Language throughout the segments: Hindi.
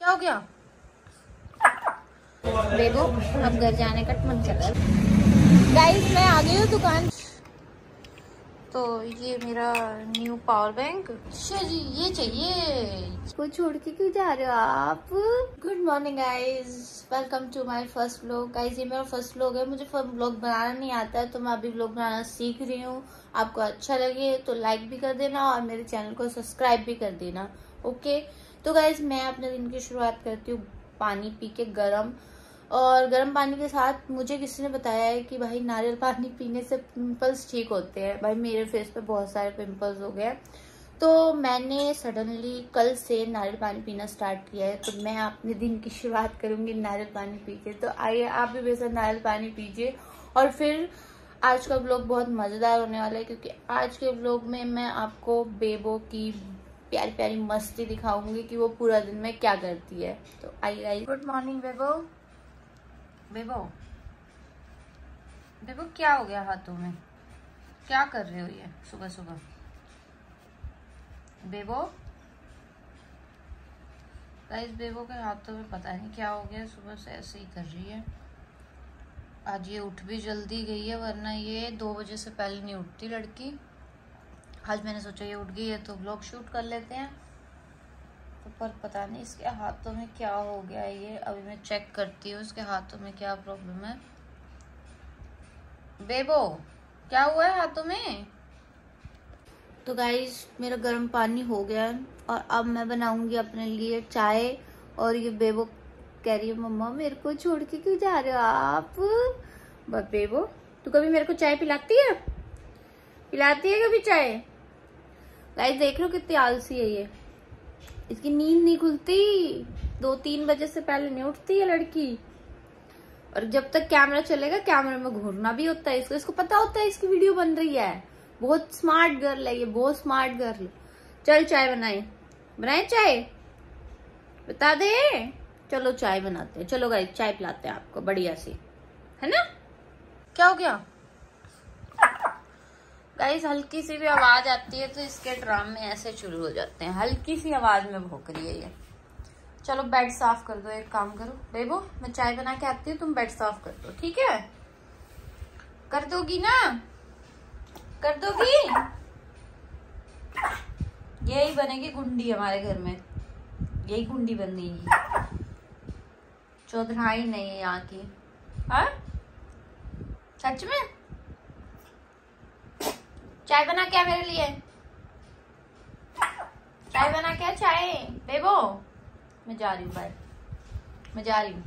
क्या हो गया बेबो? अब घर जाने का मन कर रहा है। गाइस मैं आ गई हूँ दुकान। तो ये मेरा न्यू पावर बैंक। अच्छा जी, ये चाहिए। इसको छोड़ के क्यों जा रहे हो आप? Good morning guys, welcome to my first vlog. Guys ये मेरा फर्स्ट व्लॉग है, मुझे व्लॉग बनाना नहीं आता है तो मैं अभी व्लॉग बनाना सीख रही हूँ। आपको अच्छा लगे तो लाइक भी कर देना और मेरे चैनल को सब्सक्राइब भी कर देना। ओके, तो गाइज मैं अपने दिन की शुरुआत करती हूँ पानी पी के गरम, और गर्म पानी के साथ मुझे किसी ने बताया है कि भाई नारियल पानी पीने से पिंपल्स ठीक होते हैं। भाई मेरे फेस पे बहुत सारे पिंपल्स हो गए, तो मैंने सडनली कल से नारियल पानी पीना स्टार्ट किया है। तो मैं अपने दिन की शुरुआत करूंगी नारियल पानी पी के। तो आइए आप भी मेरे साथ नारियल पानी पीजिए। और फिर आज का व्लॉग बहुत मजेदार होने वाला है, क्योंकि आज के व्लॉग में मैं आपको बेबो की प्यारी प्यारी मस्ती दिखाऊंगी कि वो पूरा दिन में क्या करती है। तो आइए। गुड मॉर्निंग बेबो। बेबो बेबो क्या हो गया हाथों में? क्या कर रहे हो ये सुबह सुबह? बेबो गाइस, बेबो के हाथों में पता नहीं क्या हो गया, सुबह से ऐसे ही कर रही है। आज ये उठ भी जल्दी गई है, वरना ये 2 बजे से पहले नहीं उठती लड़की। आज मैंने सोचा ये उठ गई है तो व्लॉग शूट कर लेते हैं। तो पर पता नहीं इसके हाथों में क्या हो गया है। ये अभी मैं चेक करती हूँ इसके हाथों में क्या प्रॉब्लम है। बेबो क्या हुआ है हाथों में? तो गाइस मेरा गर्म पानी हो गया है और अब मैं बनाऊंगी अपने लिए चाय। और ये बेबो कह रही है मम्मा मेरे को छोड़ के क्यों जा रहे हो आप? बस बेबो, तू कभी मेरे को चाय पिलाती है? पिलाती है कभी चाय? गाइस देख लो कितनी आलसी है ये, इसकी नींद नहीं खुलती, 2-3 बजे से पहले नहीं उठती है लड़की। और जब तक कैमरा चलेगा कैमरे में घूरना भी होता है इसको। इसको पता होता है इसकी वीडियो बन रही है। बहुत स्मार्ट गर्ल है ये, बहुत स्मार्ट गर्ल। चल चाय बनाए चाय बता दे। चलो चाय बनाते हैं, चलो गाइस चाय पिलाते हैं आपको बढ़िया सी, है ना? क्या हो गया गाइस? हल्की सी भी आवाज आती है तो इसके ड्रामे ऐसे शुरू हो जाते हैं। हल्की सी आवाज में भौंक रही है ये। चलो बेड साफ कर दो, एक काम करो बेबो, मैं चाय बना के आती हूँ, तुम बेड साफ कर दो, ठीक है? कर दोगी ना? कर दोगी? यही बनेगी गुंडी हमारे घर में, यही गुंडी बनेगी, चौधराई नहीं है यहाँ की। हाँ सच में? चाय बना क्या मेरे लिए? चाय बना क्या? चाय बेबो, मैं जा रही हूँ, बाय। मैं जा रही हूँ।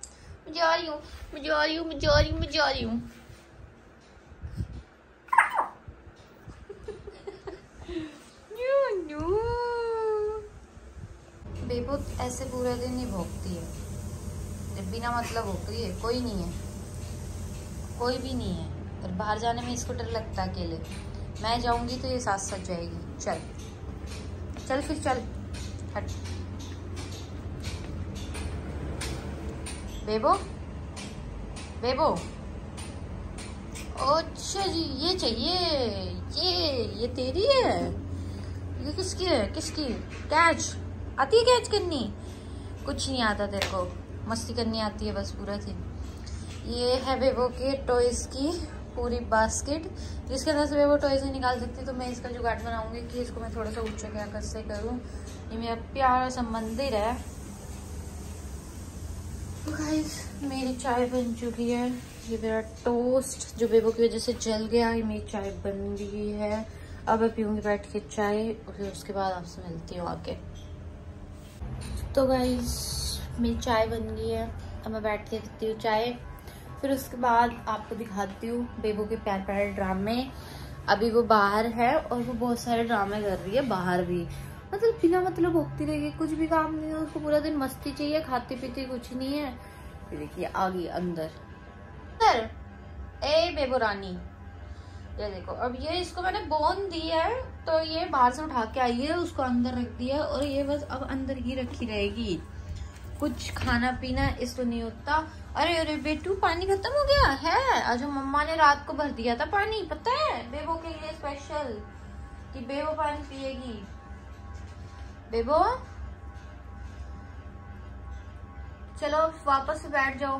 बेबो ऐसे पूरा दिन नहीं भौंकती है, जब बिना मतलब भौंक रही है। कोई नहीं है, कोई भी नहीं है। और बाहर जाने में इसको डर लगता है अकेले। मैं जाऊंगी तो ये साथ साथ जाएगी। चल चल फिर चल, हट। बेबो बेबो, अच्छा जी, ये चाहिए। ये तेरी है? ये किसकी है? किसकी? कैच आती है? कैच करनी कुछ नहीं आता तेरे को, मस्ती करनी आती है बस पूरा दिन। ये है बेबो के टॉयज की पूरी बास्केट, जिसके अंदर से बेबो टॉयज नहीं निकाल सकती। तो मैं इसका जुगाड़ बनाऊंगी कि इसको मैं थोड़ा सा ऊंचा क्या कैसे करूँ। ये मेरा प्यारा सा मंदिर है। तो गाइस मेरी चाय बन चुकी है। ये मेरा टोस्ट जो बेबो की वजह से जल गया, ये मेरी चाय बन गई है। अब मैं पीऊंगी बैठ के चाय और फिर उसके बाद आपसे मिलती हूँ आके। तो गाइस मेरी चाय बन गई है, अब मैं बैठ के पीती हूँ चाय। फिर उसके बाद आपको दिखाती हूँ बेबो के प्यार प्यारे ड्रामे। अभी वो बाहर है और वो बहुत सारे ड्रामे कर रही है बाहर भी, मतलब बिना मतलब भोगती रहेगी, कुछ भी काम नहीं है उसको, पूरा दिन मस्ती चाहिए, खाती पीती कुछ नहीं है। फिर देखिए आ गई अंदर। ए बेबो रानी, ये देखो, अब ये इसको मैंने बोन दी है तो ये बाहर से उठा के आई है, उसको अंदर रख दिया और ये बस अब अंदर ही रखी रहेगी। कुछ खाना पीना इसको नहीं होता। अरे अरे बेटू, पानी खत्म हो गया है। आज मम्मा ने रात को भर दिया था पानी, पता है, बेबो के लिए स्पेशल, कि बेबो पानी पिएगी। बेबो चलो वापस से बैठ जाओ।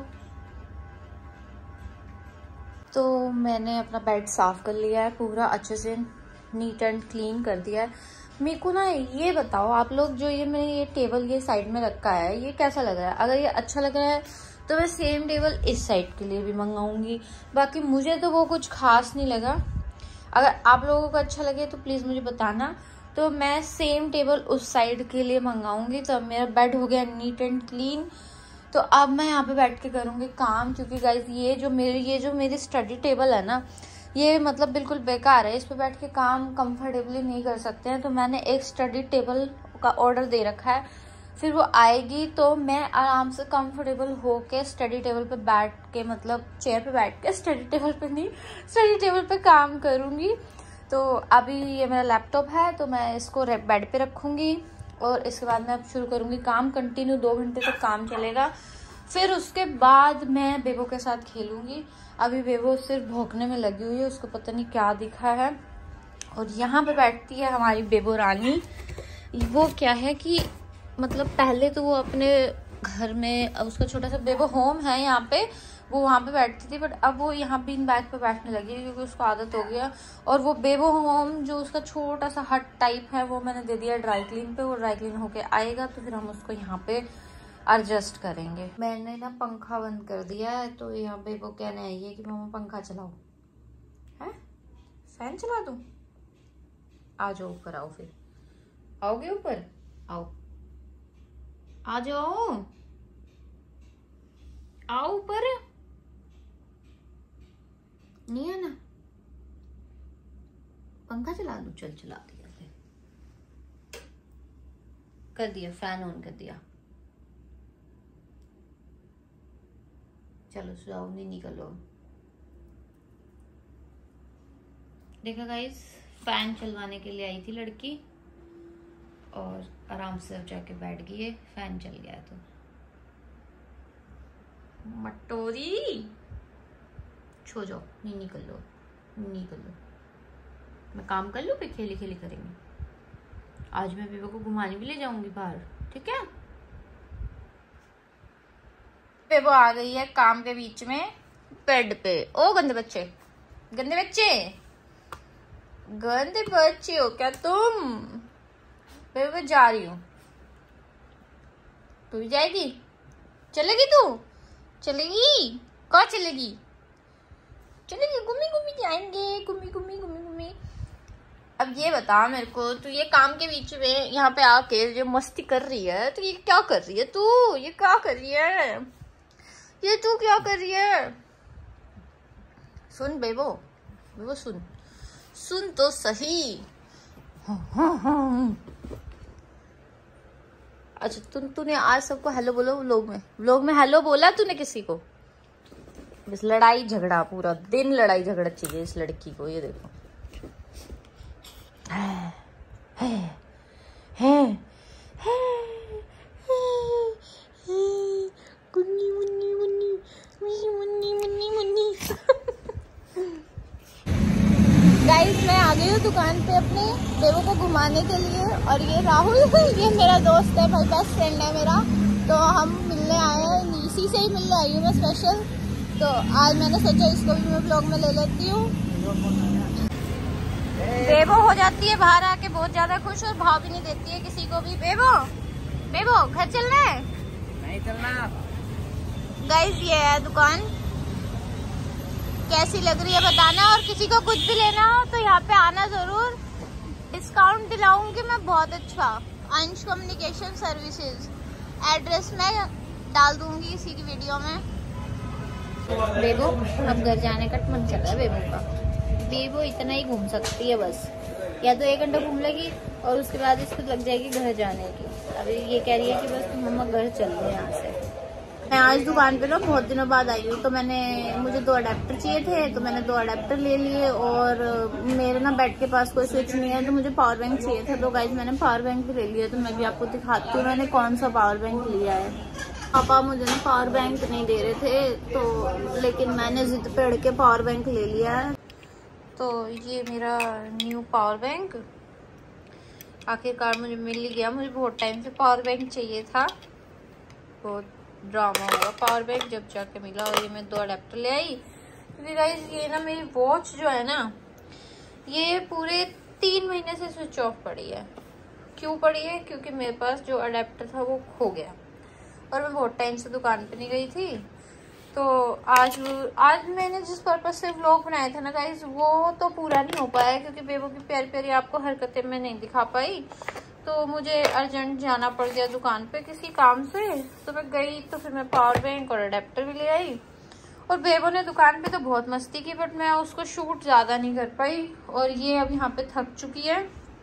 तो मैंने अपना बेड साफ कर लिया है, पूरा अच्छे से नीट एंड क्लीन कर दिया है। मेरे को ना ये बताओ आप लोग, जो ये मैंने ये टेबल ये साइड में रखा है, ये कैसा लग रहा है? अगर ये अच्छा लग रहा है तो मैं सेम टेबल इस साइड के लिए भी मंगाऊंगी। बाकी मुझे तो वो कुछ खास नहीं लगा। अगर आप लोगों को अच्छा लगे तो प्लीज मुझे बताना। तो मैं सेम टेबल उस साइड के लिए मंगाऊंगी। तो अब मेरा बेड हो गया नीट एंड क्लीन। तो अब मैं यहाँ पे बैठ के करूंगी काम, क्योंकि गाइज ये जो मेरी स्टडी टेबल है ना, ये मतलब बिल्कुल बेकार है। इस पे बैठ के काम कंफर्टेबली नहीं कर सकते हैं। तो मैंने एक स्टडी टेबल का ऑर्डर दे रखा है, फिर वो आएगी तो मैं आराम से कंफर्टेबल होके स्टडी टेबल पे बैठ के, मतलब चेयर पे बैठ के, स्टडी टेबल पे नहीं, स्टडी टेबल पे काम करूंगी। तो अभी ये मेरा लैपटॉप है, तो मैं इसको बेड पे रखूंगी और इसके बाद मैं अब शुरू करूंगी काम। कंटिन्यू 2 घंटे तक काम चलेगा। फिर उसके बाद मैं बेबो के साथ खेलूंगी। अभी बेबो सिर्फ भौंकने में लगी हुई है, उसको पता नहीं क्या दिखा है। और यहाँ पे बैठती है हमारी बेबो रानी। वो क्या है कि मतलब पहले तो वो अपने घर में, उसका छोटा सा बेबो होम है यहाँ पे, वो वहाँ पे बैठती थी, बट अब वो यहाँ बीन बैग पे बैठने लगी है क्योंकि उसको आदत हो गया। और वो बेबो होम जो उसका छोटा सा हट टाइप है, वो मैंने दे दिया ड्राई क्लीन पे। वो ड्राई क्लीन होके आएगा तो फिर हम उसको यहाँ पे एडजस्ट करेंगे। मैंने ना पंखा बंद कर दिया है, तो यहाँ बेबो कहने आई है कि मम्मा पंखा चलाओ। है फैन चला दूं? आ जाओ ऊपर, आओ। फिर आओगे ऊपर? आओ, आ जाओ, आओ ऊपर। नहीं है ना? पंखा चला दूं? चल चला दिया, फिर कर दिया, फैन ऑन कर दिया। चलो जाओ, नहीं निकलो। देखा गाइस, फैन चलवाने के लिए आई थी लड़की और आराम से अब जाके बैठ गई है। फैन चल गया तो मटोरी छो जाओ, नहीं निकलो, निकलो। मैं काम कर लूं, फिर खेली खेली करेंगे। आज मैं बेबो को घुमाने भी ले जाऊंगी बाहर, ठीक है? बेबो आ गई है काम के बीच में बेड पे। ओ गंदे बच्चे, गंदे बच्चे, गंदे बच्चे हो क्या तुम? बेबो मैं जा रही हूँ। तू भी जाएगी? चलेगी तू? चलेगी? कहाँ चलेगी? चलेगी, घूमी घूमी जाएंगे, घूमी घूमी घूमी घूमी। अब ये बता मेरे को, तू ये काम के बीच में यहाँ पे आके जो मस्ती कर रही है, तो ये क्या कर रही है तू? ये क्या कर रही है? ये तू क्या कर रही है? सुन बेबो, बेबो सुन, सुन तो सही। अच्छा तूने आज सबको हेलो बोलो व्लॉग में हेलो बोला तूने किसी को? बस लड़ाई झगड़ा, पूरा दिन लड़ाई झगड़ा चाहिए इस लड़की को। ये देखो, मुन्नी मुन्नी मुन्नी मुन्नी मुन्नी मुन्नी। गाइस मैं आ गई हूँ दुकान पे अपने बेबो को घुमाने के लिए। और ये राहुल, ये मेरा दोस्त है, भाई बेस्ट फ्रेंड है मेरा। तो हम मिलने आए हैं, इसी से ही मिलने आई हूँ मैं स्पेशल। तो आज मैंने सोचा इसको भी मैं ब्लॉग में ले लेती हूँ। बेबो हो जाती है बाहर आके बहुत ज्यादा खुश और भाव भी नहीं देती है किसी को भी। बेबो, बेबो घर चलना है? नहीं चलना। गाइस ये है दुकान, कैसी लग रही है बताना। और किसी को कुछ भी लेना हो तो यहाँ पे आना जरूर, डिस्काउंट दिलाऊंगी मैं बहुत अच्छा। अंश कम्युनिकेशन सर्विसेज, एड्रेस मैं डाल दूंगी इसी की वीडियो में। बेबो अब घर जाने का मन चल रहा है बेबो का। बेबो इतना ही घूम सकती है बस, या तो 1 घंटा घूम लेगी और उसके बाद इसको लग जाएगी घर जाने की। अभी ये कह रही है कि बस मम्मा घर चल रहे यहाँ से। मैं आज दुकान पे ना बहुत दिनों बाद आई हूँ, तो मुझे 2 अडेप्टर चाहिए थे, तो मैंने 2 अडेप्टर ले लिए। और मेरे ना बेड के पास कोई स्विच नहीं है, तो मुझे पावर बैंक चाहिए था। तो गाइज मैंने पावर बैंक भी ले लिया। तो मैं भी आपको दिखाती हूँ मैंने कौन सा पावर बैंक लिया है। पापा मुझे ना पावर बैंक नहीं दे रहे थे, तो लेकिन मैंने जिद पे अड़ के पावर बैंक ले लिया है। तो ये मेरा न्यू पावर बैंक आखिरकार मुझे मिल ही गया। मुझे बहुत टाइम से पावर बैंक चाहिए था, बहुत ड्रामा हुआ पावर बैंक जब जाके मिला। और ये मैं 2 अडेप्टर ले आई, क्योंकि गाइस ये ना मेरी वॉच जो है ना, ये पूरे 3 महीने से स्विच ऑफ पड़ी है। क्यों पड़ी है? क्योंकि मेरे पास जो अडेप्टर था वो खो गया और मैं बहुत टाइम से दुकान पे नहीं गई थी। तो आज मैंने जिस पर्पज से व्लॉग बनाया था ना गाइस, वो तो पूरा नहीं हो पाया, क्योंकि बेबो की प्यारी प्यारी आपको हरकतें मैं नहीं दिखा पाई। तो मुझे अर्जेंट जाना पड़ गया दुकान पे किसी काम से, तो मैं गई, तो फिर मैं पावर बैंक और अडेप्टर भी ले आई। और बेबो ने दुकान पे तो बहुत मस्ती की, बट मैं उसको शूट ज़्यादा नहीं कर पाई। और ये अब यहाँ पे थक चुकी है,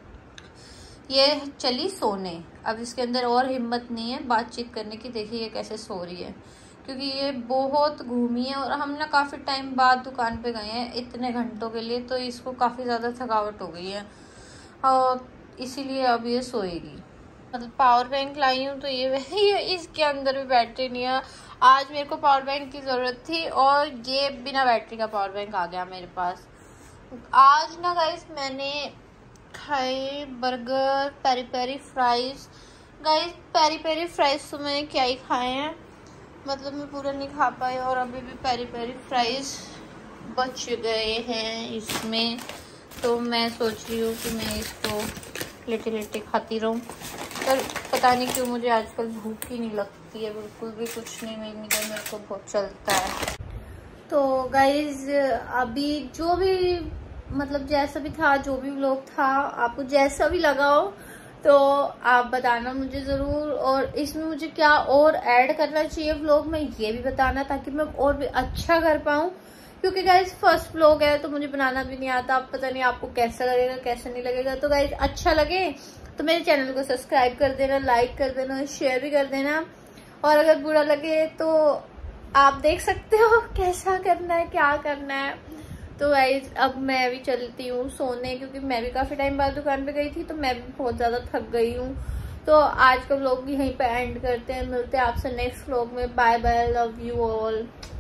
ये चली सोने। अब इसके अंदर और हिम्मत नहीं है बातचीत करने की। देखिए ये कैसे सो रही है, क्योंकि ये बहुत घूमी है और हम ना काफ़ी टाइम बाद दुकान पे गए हैं इतने घंटों के लिए, तो इसको काफ़ी ज़्यादा थकावट हो गई है और इसीलिए अब ये सोएगी। मतलब पावर बैंक लाई हूँ तो ये इसके अंदर भी बैटरी नहीं है। आज मेरे को पावर बैंक की ज़रूरत थी और ये बिना बैटरी का पावर बैंक आ गया मेरे पास। आज ना गाइस मैंने खाए burger, peri peri fries. Guys peri peri fries तो मैंने क्या ही खाए हैं, मतलब मैं पूरा नहीं खा पाई और अभी भी पेरी पेरी फ्राइज बच गए हैं इसमें। तो मैं सोच रही हूँ कि मैं इसको लेटे लेटे खाती रहूँ, पर पता नहीं क्यों मुझे आजकल भूख ही नहीं लगती है, बिल्कुल भी कुछ नहीं मेरे को बहुत चलता है। तो गाइज अभी जो भी मतलब जैसा भी था, जो भी व्लॉग था, आपको जैसा भी लगा हो तो आप बताना मुझे ज़रूर। और इसमें मुझे क्या और ऐड करना चाहिए व्लॉग में, ये भी बताना, ताकि मैं और भी अच्छा कर पाऊँ। क्योंकि गाइज फर्स्ट व्लॉग है तो मुझे बनाना भी नहीं आता। अब पता नहीं आपको कैसा लगेगा कैसा नहीं लगेगा। तो गाइज अच्छा लगे तो मेरे चैनल को सब्सक्राइब कर देना, लाइक कर देना, शेयर भी कर देना। और अगर बुरा लगे तो आप देख सकते हो कैसा करना है, क्या करना है। तो गाइज अब मैं भी चलती हूँ सोने, क्योंकि मैं भी काफ़ी टाइम बाद दुकान पे गई थी तो मैं भी बहुत ज़्यादा थक गई हूँ। तो आज का व्लॉग यहीं पे एंड करते हैं, मिलते हैं आपसे नेक्स्ट व्लॉग में। Bye bye, love you all.